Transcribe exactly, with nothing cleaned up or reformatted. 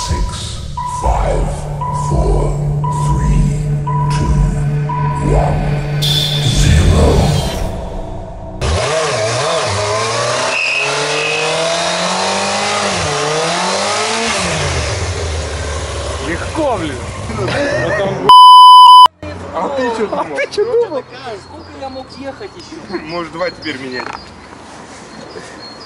Six, five, four, three, two, one, zero. Легко, блин. А ты что думал? А ты что думал? Сколько я мог ехать еще? Может, давай теперь менять.